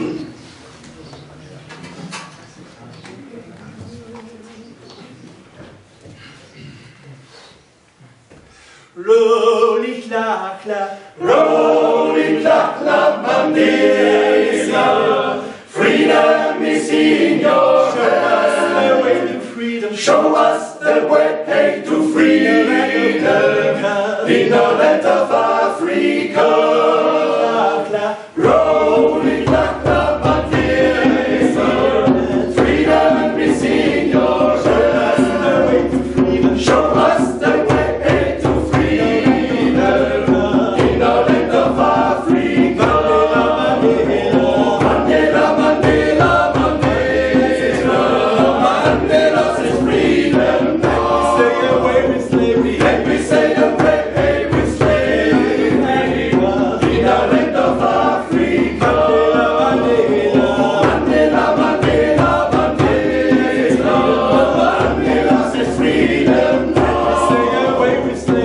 Roly clap clap, roly clap clap, Mandela. Freedom is in your hands. Show us the way to freedom. Show us the way to freedom. In the land of Africa. Roly clap clap, Mandela. Freedom is in your hands. Show us the way. Stay away with slavery.